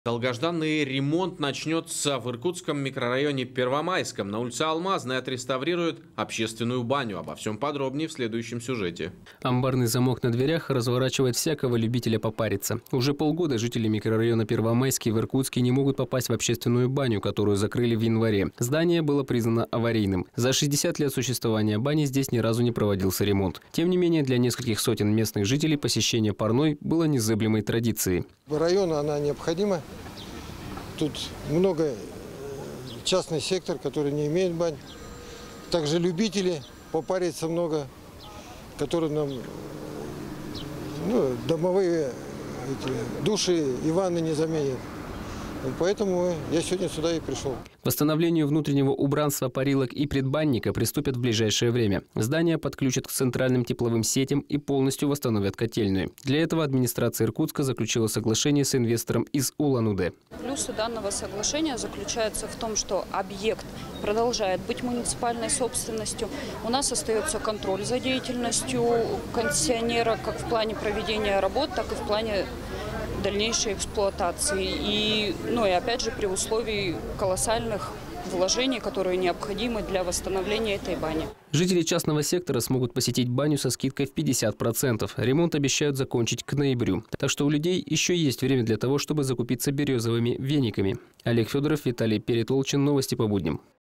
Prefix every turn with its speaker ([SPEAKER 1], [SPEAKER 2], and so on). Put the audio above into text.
[SPEAKER 1] Долгожданный ремонт начнется в иркутском микрорайоне Первомайском. На улице Алмазной отреставрируют общественную баню. Обо всем подробнее в следующем сюжете.
[SPEAKER 2] Амбарный замок на дверях разворачивает всякого любителя попариться. Уже полгода жители микрорайона Первомайский в Иркутске не могут попасть в общественную баню, которую закрыли в январе. Здание было признано аварийным. За 60 лет существования бани здесь ни разу не проводился ремонт. Тем не менее, для нескольких сотен местных жителей посещение парной было незыблемой традицией.
[SPEAKER 3] Району она необходима. Тут много частный сектор, который не имеет бань. Также любители попариться много, которые нам домовые души и ванны не заменят. Поэтому я сегодня сюда и пришел.
[SPEAKER 2] К восстановлению внутреннего убранства парилок и предбанника приступят в ближайшее время. Здание подключат к центральным тепловым сетям и полностью восстановят котельную. Для этого администрация Иркутска заключила соглашение с инвестором из Улан-Удэ.
[SPEAKER 4] Плюсы данного соглашения заключаются в том, что объект продолжает быть муниципальной собственностью. У нас остается контроль за деятельностью концессионера как в плане проведения работ, так и в плане дальнейшей эксплуатации. И опять же при условии колоссальных вложений, которые необходимы для восстановления этой бани.
[SPEAKER 2] Жители частного сектора смогут посетить баню со скидкой в 50%. Ремонт обещают закончить к ноябрю. Так что у людей еще есть время для того, чтобы закупиться березовыми вениками. Олег Федоров, Виталий Перетолчин. Новости по будням.